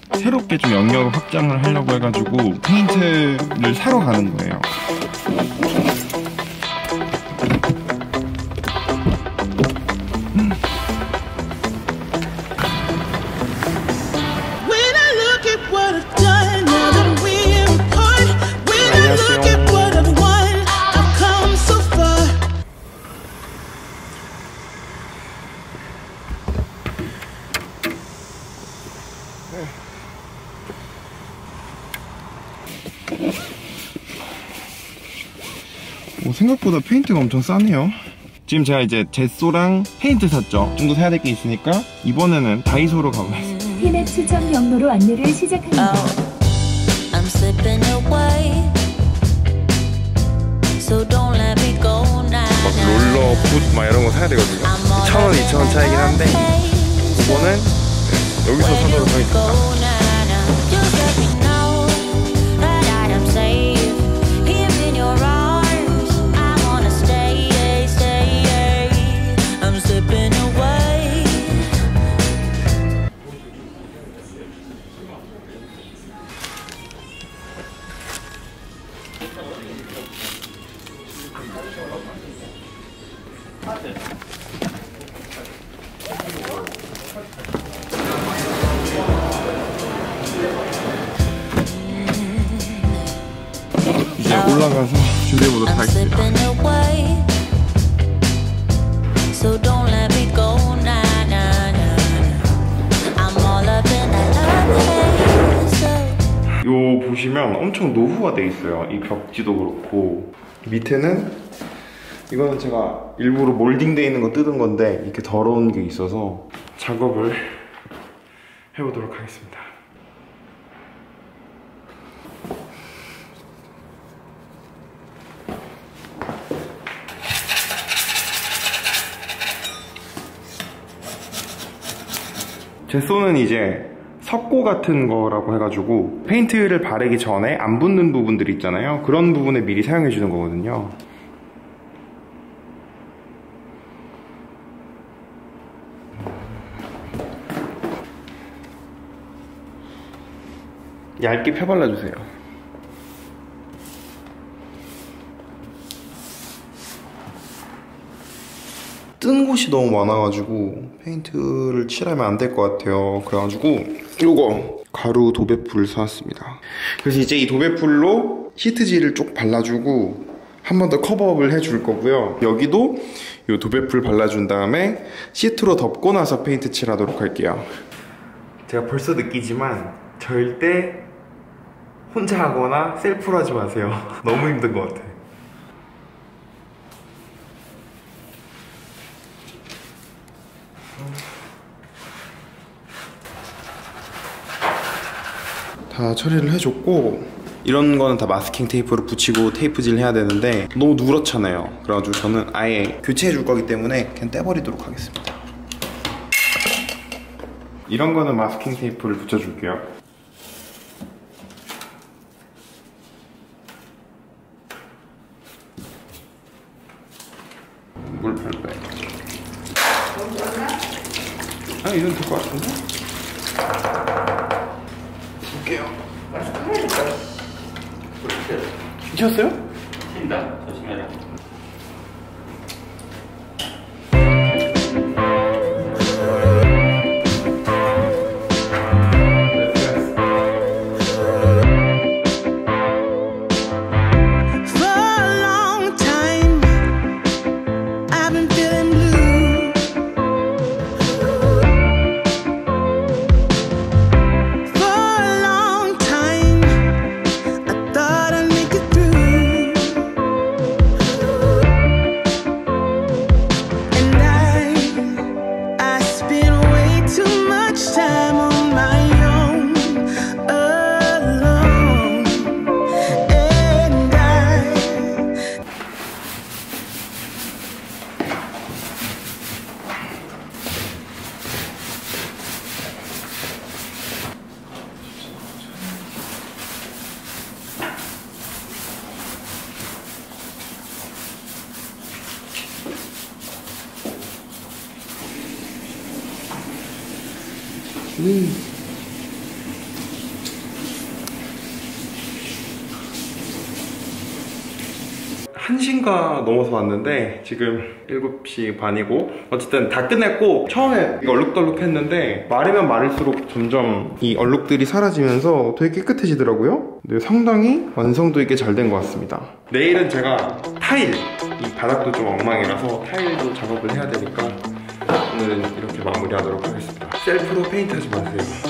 새롭게 좀 영역을 확장을 하려고 해가지고 페인트를 사러 가는 거예요. 생각보다 페인트가 엄청 싸네요. 지금 제가 이제 젯소랑 페인트 샀죠. 좀 더 사야 될 게 있으니까 이번에는 다이소로 가보겠습니다. 피넷 추천 경로로 안내를 시작합니다. 막 롤러, 붓 막 이런 거 사야 되거든요. 1,000원, 2,000원 차이긴 한데 이거는 여기서 사도록 하겠습니다. 이제 올라가서 준비해보도록 하겠습니다. 요 보시면 엄청 노후가 돼 있어요. 이 벽지도 그렇고 밑에는 이거는 제가 일부러 몰딩 돼 있는 거 뜯은 건데 이렇게 더러운 게 있어서 작업을 해보도록 하겠습니다. 젯소는 이제 석고 같은 거라고 해가지고 페인트를 바르기 전에 안 붙는 부분들이 있잖아요. 그런 부분에 미리 사용해 주는 거거든요. 얇게 펴발라주세요. 뜬 곳이 너무 많아가지고 페인트를 칠하면 안 될 것 같아요. 그래가지고 요거 가루 도배풀 사왔습니다. 그래서 이제 이 도배풀로 시트지를 쭉 발라주고 한 번 더 커버업을 해줄 거고요. 여기도 요 도배풀 발라준 다음에 시트로 덮고 나서 페인트 칠하도록 할게요. 제가 벌써 느끼지만 절대 혼자 하거나 셀프로 하지 마세요. 너무 힘든 것 같아. 다 처리를 해줬고 이런 거는 다 마스킹 테이프로 붙이고 테이프질 해야 되는데 너무 누렇잖아요. 그래가지고 저는 아예 교체해 줄 거기 때문에 그냥 떼버리도록 하겠습니다. 이런 거는 마스킹 테이프를 붙여줄게요. 물 팔배. 아, 이건 될 것 같은데? 볼게요. 미쳤어요? 튄다. 조심해라. 1시인가 넘어서 왔는데 지금 7시 반이고 어쨌든 다 끝냈고 처음에 얼룩덜룩 했는데 마르면 마를수록 점점 이 얼룩들이 사라지면서 되게 깨끗해지더라고요. 네, 상당히 완성도 있게 잘 된 것 같습니다. 내일은 제가 타일, 이 바닥도 좀 엉망이라서 타일도 작업을 해야 되니까 오늘은 이렇게 마무리하도록 하겠습니다. 셀프로 페인트하지 마세요.